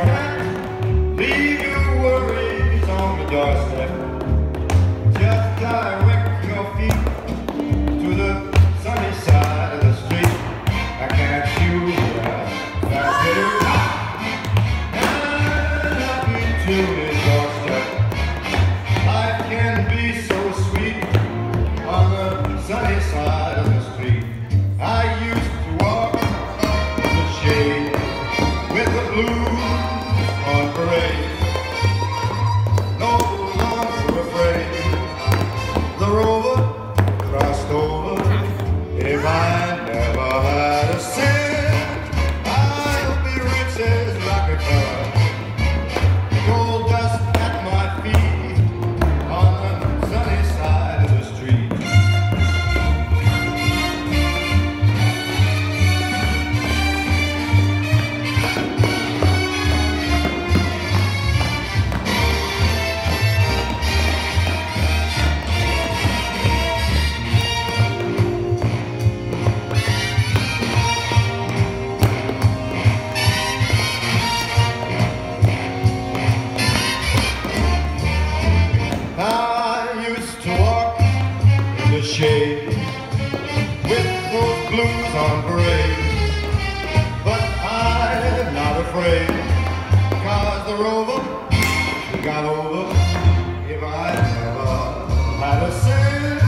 Leave your worries on the doorstep. Just direct your feet to the sunny side of the street. I can't choose that bitter and happy to his doorstep. Life can be so sweet on the sunny side of the street. I used to walk in the shade with the blues on parade. No longer afraid. The rover crossed over. If I never had a cent, I'll be rich as Rockefeller. Gold dust at my feet on the sunny side of the street. Shade with those blues on parade, but I'm not afraid, 'cause the rover got over. If I never had a cent,